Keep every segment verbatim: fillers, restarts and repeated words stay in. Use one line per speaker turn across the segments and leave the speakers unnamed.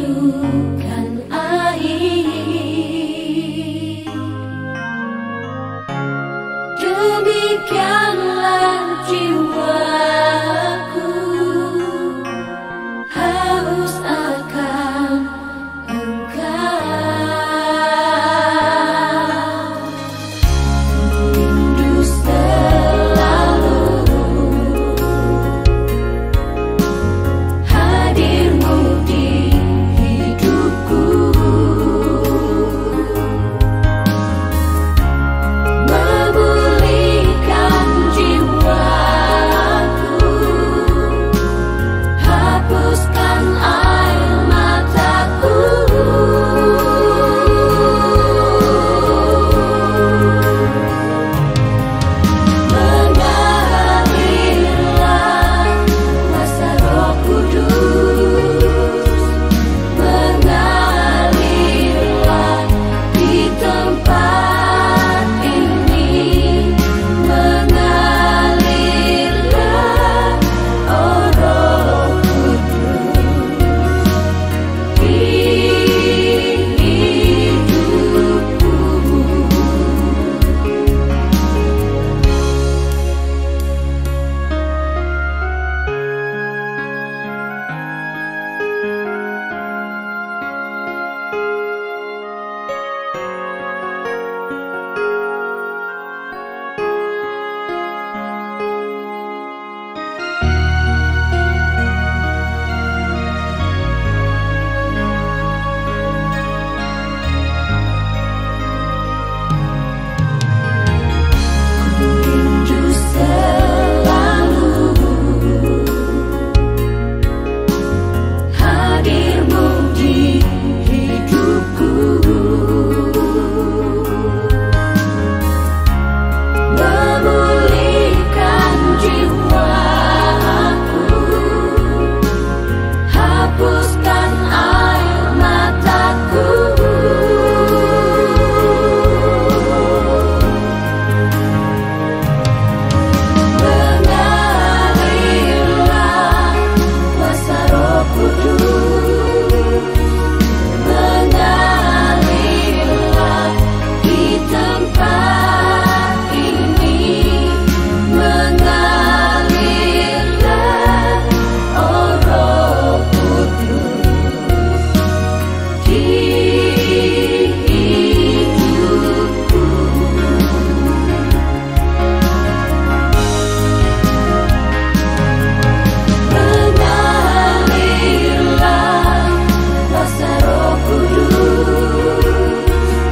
merindukan air. Demikianlah jiwaku haus akan Engkau. Rindu selalu hadirmu di hidupku, memulihkan jiwaku, hapuskan air mataku. Mengalirlah kuasa Roh Kudus, mengalirlah di tempat ini, mengalirlah oh Roh Kudus di hidupku. Rindu selalu hadirmu di hidupku, memulihkan jiwaku, hapuskan air mataku. Mengalirlah kuasa Roh Kudus, mengalirlah di tempat ini, mengalirlah oh Roh Kudus di hidupku. Mengalirlah kuasa Roh Kudus,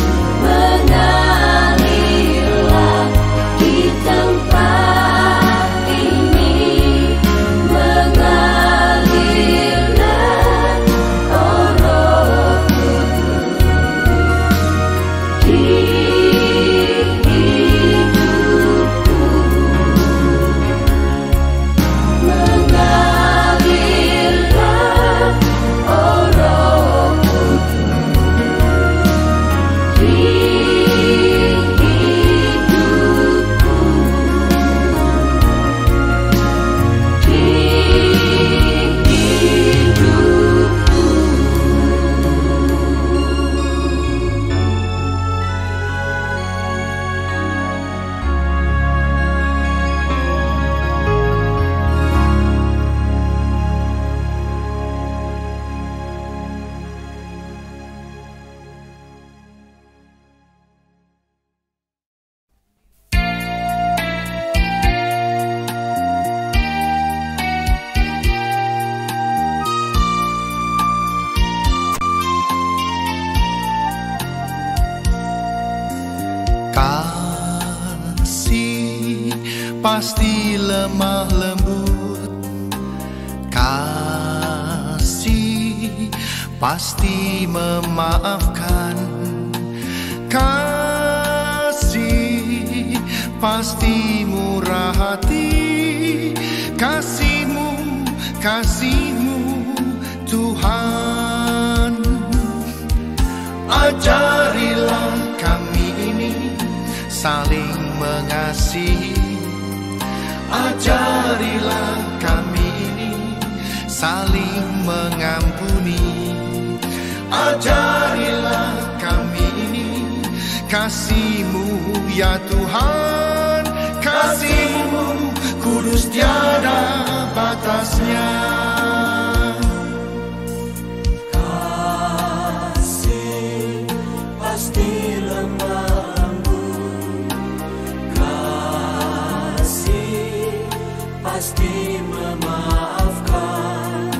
mengalirlah di tempat ini, mengalirlah oh Roh Kudus di hidupku. Mengalirlah oh Roh Kudus di hidupku, di hidupku.
Kasih pasti lemah lembut, kasih pasti memaafkan, kasih pasti murah hati. Kasih-Mu, kasih-Mu Tuhan, ajarilah kami ini saling mengasihi. Ajarilah kami ini saling mengampuni. ya Tuhan, kasih-Mu kudus tiada batasnya.
Kasih pasti lemah lembut, kasih pasti memaafkan,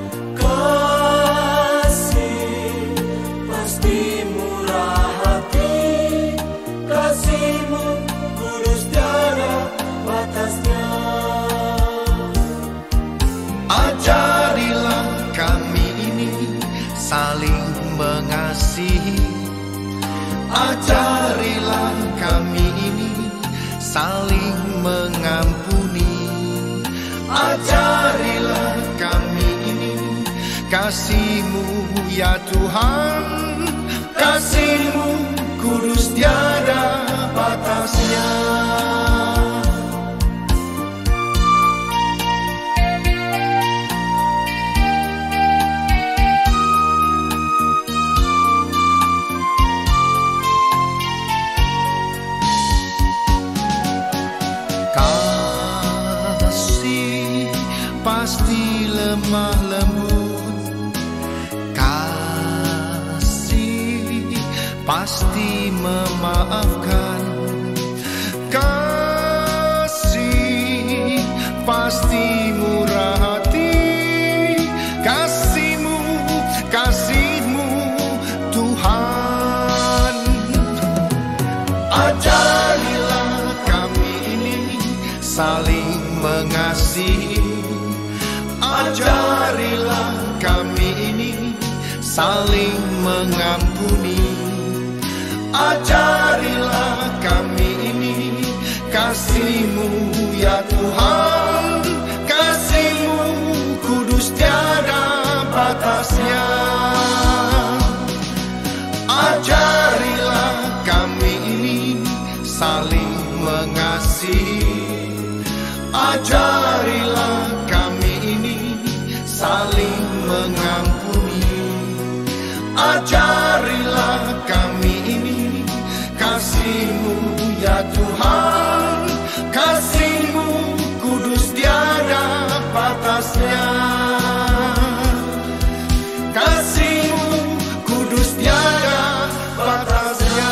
kasih pasti murah hati, kasih-Mu kudus tiada batasnya.
Ajarilah kami ini saling mengasihi, ajarilah kami ini saling mengampuni, ajarilah kami ini kasih-Mu ya Tuhan, kasih-Mu kudus tiada batasnya. Kasih pasti lemah lembut, kasih pasti memaafkan, kasih pasti murah hati, kasih-Mu, kasih-Mu Tuhan. Ajarilah kami ini saling mengasihi, ajarilah kami ini saling mengampuni, ajarilah kami ini kasih-Mu ya Tuhan, kasih-Mu kudus tiada batasnya. Ajarilah kami ini saling mengasihi, ajarilah kami ini saling mengampuni, ajarilah kami ini kasih-Mu ya Tuhan, kasih-Mu kudus tiada batasnya, kasih-Mu kudus tiada batasnya.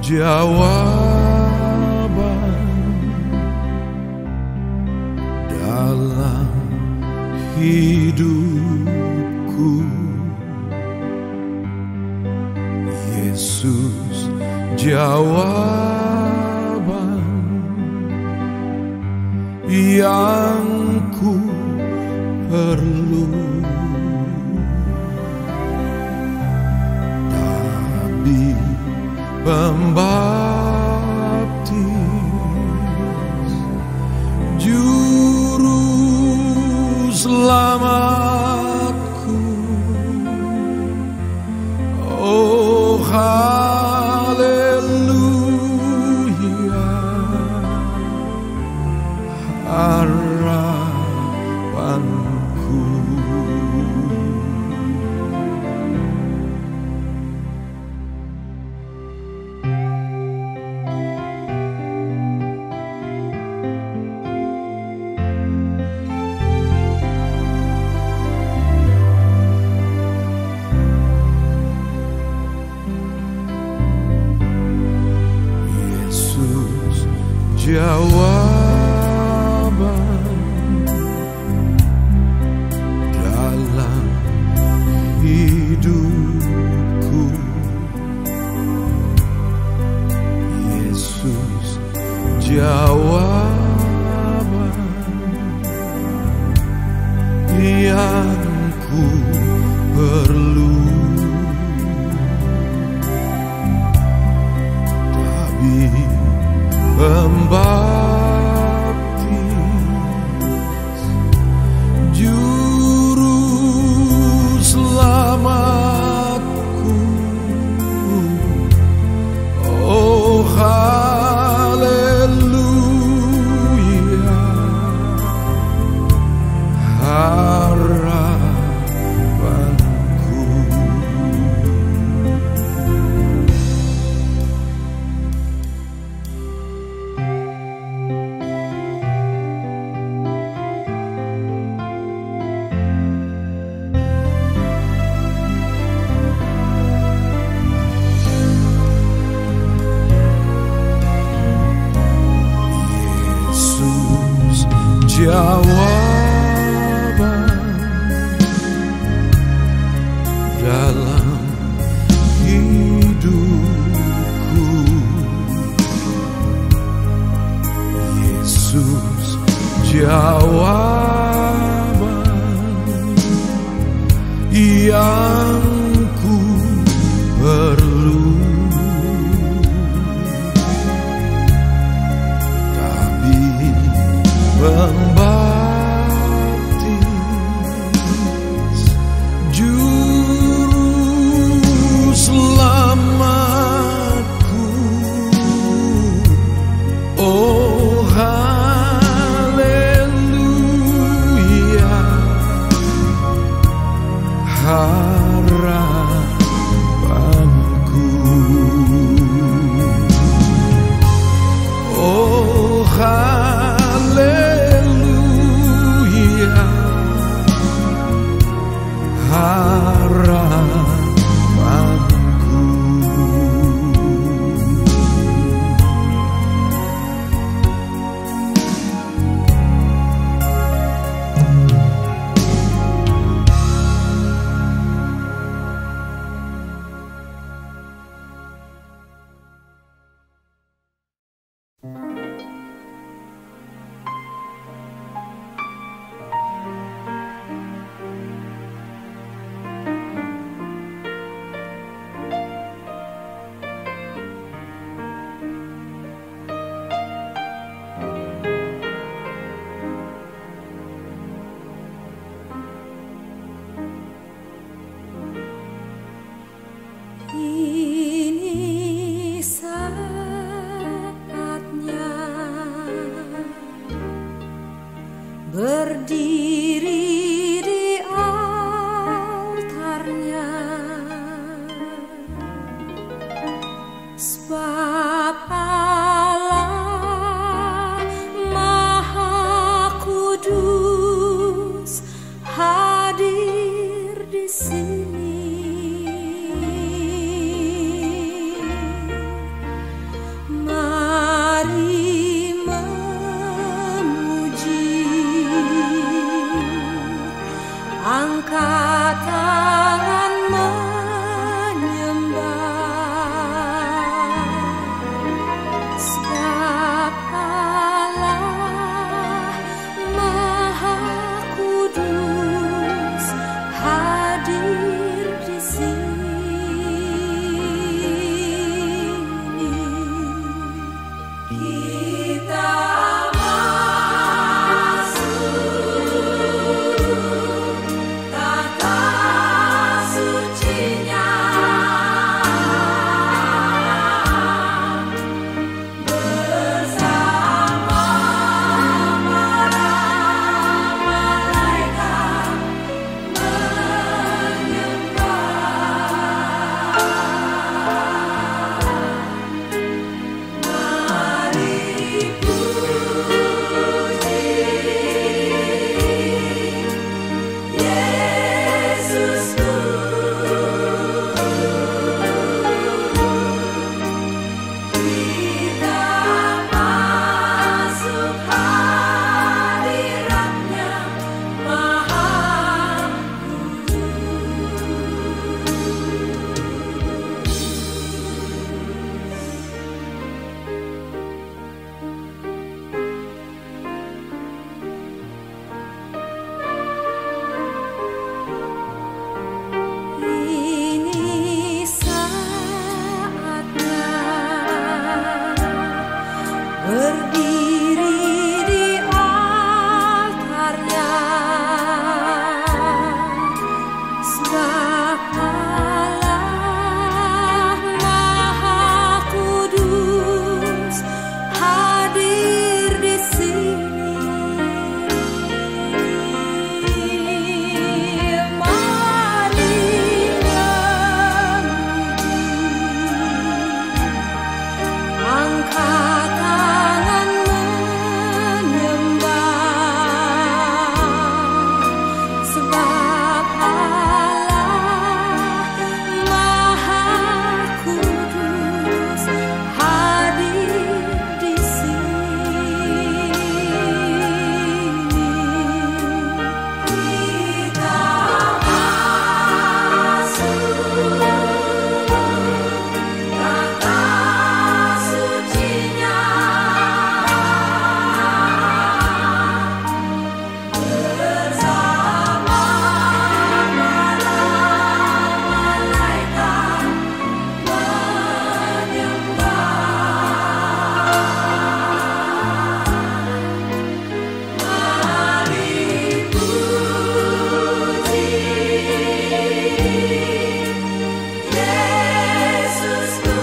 jawaban dalam hidupku. Yesus jawaban yang ku perlu. Nabi Pembaptis, Juru Selamatku, oh haleluya, harapanku. Jawaban dalam hidupku. Yesus jawaban yang ku perlu. Tabib Pembaptis, Juru Selamatku, oh haleluya, harapanku.
angkat tangan menyembah, sebab Allah Maha Kudus hadir di sini. Kita berdiri di altarnya, sebab Allah Maha Kudus hadir di sini. Mari memuji, angkat tangan menyembah, sebab Allah Maha Kudus hadir di sini. Kita masuk kata sucinya, bersama para malaikat menyembah. Mari puji Yesusku,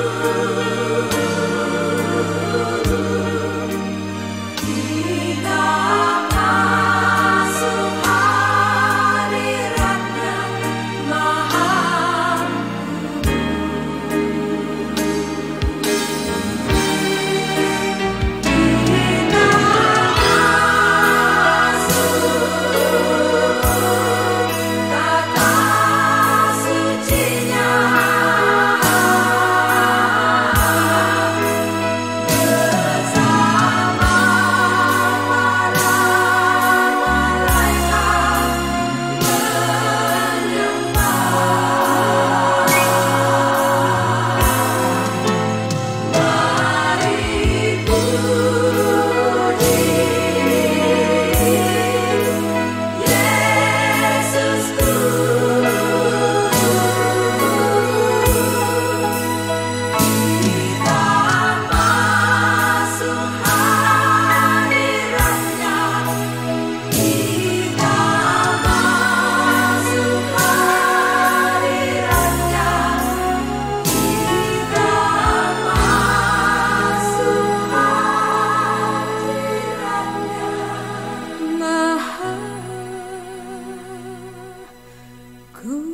kita masuk hadirat-Nya Maha Kudus. Kita masuk kata sucinya, bersama para malaikat menyembah. Mari puji Yesusku, kita masuk hadirat-Nya, kita masuk hadirat-Nya, kita masuk hadirat-Nya Maha Kudus.